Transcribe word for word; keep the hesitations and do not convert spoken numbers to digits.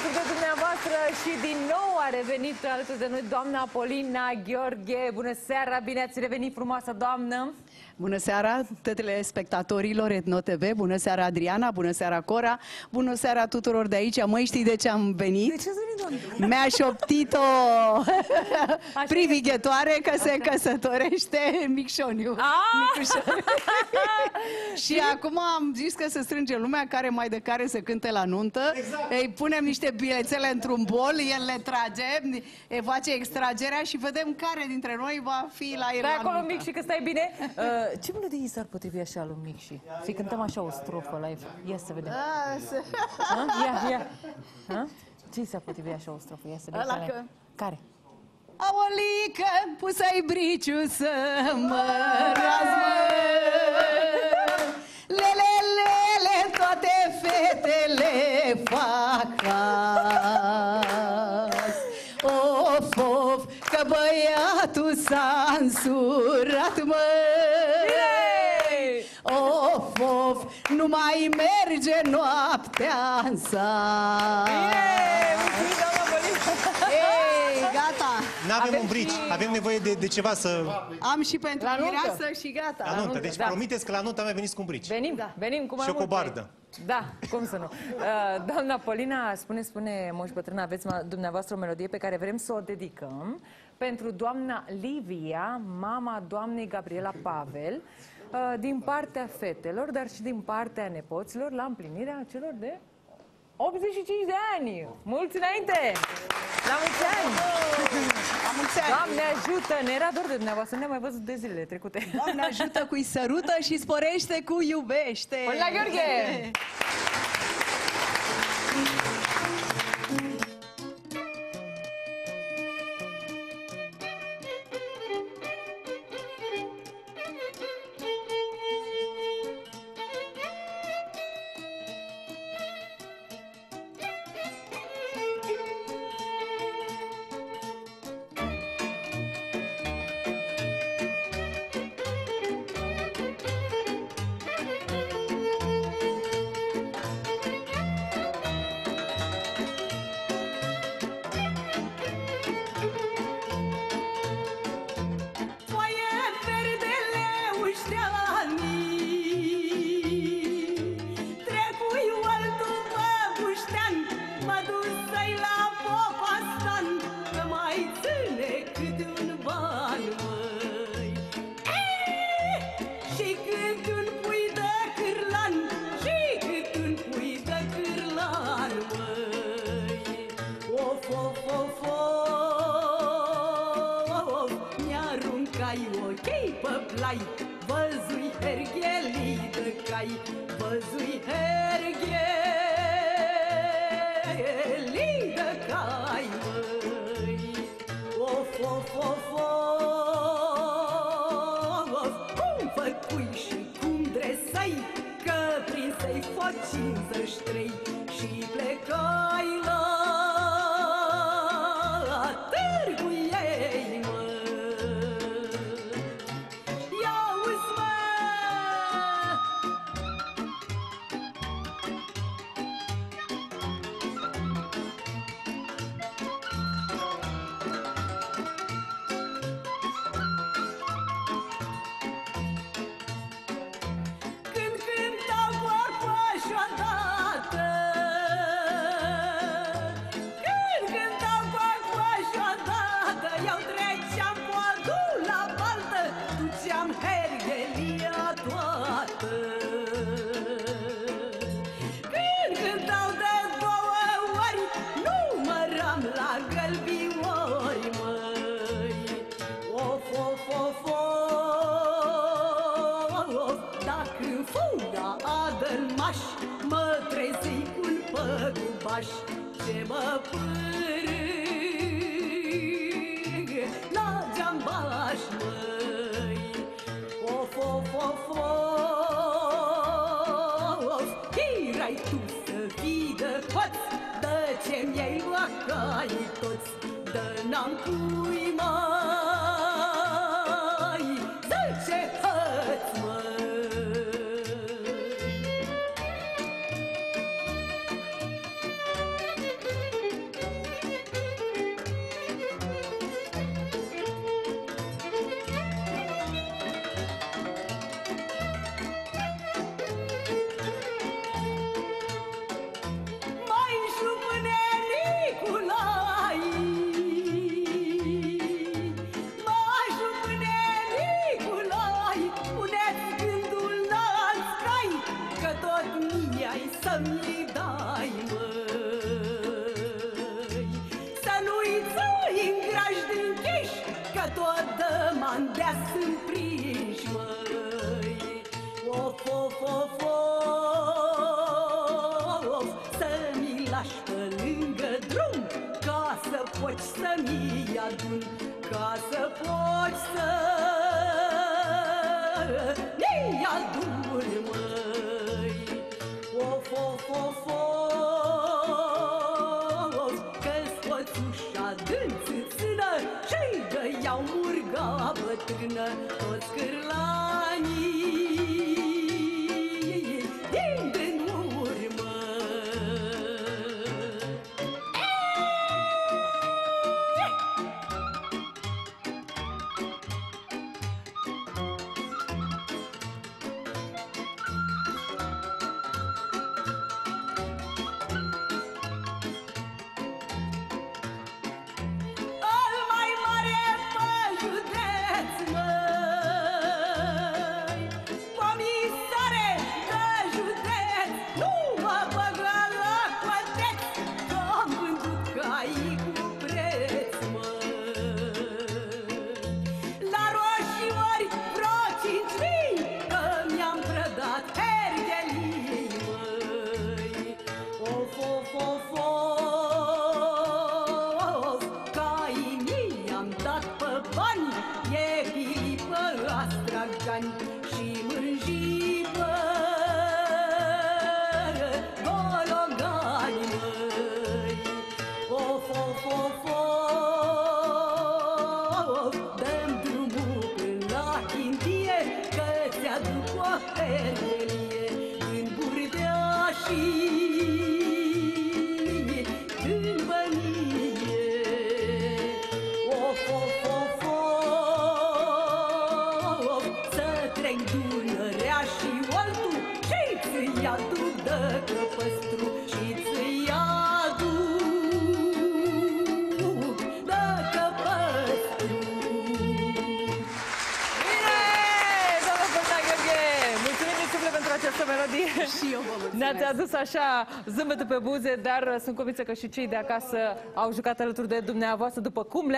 sunt de dumneavoastră și din nou a revenit alături de noi doamna Polina Gheorghe. Bună seara, bine ați revenit, frumoasă doamnă! Bună seara telespectatorilor Etno T V, bună seara Adriana, bună seara Cora, bună seara tuturor de aici. Măi, știi de ce am venit? De ce ați venit, doamnă? Mi-a șoptit-o privighetoare că se căsătorește Micșoniu. Și acum am zis că se strânge lumea care mai de care se cânte la nuntă. Exact. Îi punem niște bilețele într-un bol, el le trage, îi face extragerea și vedem care dintre noi va fi la el. Stai acolo, Micși, că stai bine. Uh, ce melodie s-ar potrivi așa lui Micși? Să-i cântăm așa o strofă la el. Ia să vedem. A, se... Ia, ia. Ha? Ce s-ar potrivi așa o strofă? Ia să vedem. Care? Că... care? Aolică, pusă-i briciu să mă razmă. Lele, lele, toate fetele fac azi. Of, of, că băiatul s-a însurat, mă. Of, of, nu mai merge noaptea în sat. Ei, gata. N-avem un brici, avem nevoie de, de ceva să... Am și pentru mireasă și gata. La nuntă, deci da. promiteți că la nuntă mai veniți cu un brici. Venim, da. Venim cu mai și o multe. cobardă. Da, cum să nu. Uh, doamna Polina, spune, spune, moș bătrână, aveți dumneavoastră o melodie pe care vrem să o dedicăm pentru doamna Livia, mama doamnei Gabriela Pavel, uh, din partea fetelor, dar și din partea nepoților, la împlinirea celor de optzeci și cinci de ani. Mulți înainte! La mulți ani! La mulți ani! Doamne ajută! Ne era dor de dumneavoastră, ne-am mai văzut de zilele trecute. Doamne ajută cu-i sărută și sporește cu iubește! Polina Gheorghe! Văzui herghelii de cai, văzui herghelii de cai, măi. Of, of, of, of, cum făcui și cum dresai, că prinsei foci cincizeci și trei și plecai la târgu ei, măi. Mă trezi cu un păgubaș ce mă pârâg la geambaș, măi. Of, of, of, of, hirai tu să fii de hoț, dă ce mi-ai luat caii toți, dă n-am cui mai, zice hăț, măi. lași pe lângă drum, ca să poți să mi adun, ca să poți să mi adun, măi. Of, of, of, of, că-s pățușa dânțâțână și-i dă-iau murga bătrână toți cârlanii din din urmă. Al mai mare pe județ, măi, comisare de județ, nu mă băga la coteț, că-am vândut caii cu preț, măi. La roșiori vreo cinci mii, că mi-am prădat hergelii, măi. Of, of, of, of, caii mii am dat pe bani, e pilipă astragani și mânjii pe gologani, măi. Of, of, of, of, dăm drumul până la Chintie, că ți-aduc o hergelie în Burdea și în Bănie. Of, of, of, of, să trec Dunărea și Oltu și ți-i aduc de căpăstru și ți-i aduc de căpăstru. Bine! Doamna Polina Gheorghe, mulțumim din suflet pentru această melodie. Și eu vă mulțumesc. Ne-ați adus așa zâmbetul pe buze, dar sunt convinsă că și cei de acasă au jucat alături de dumneavoastră după cum le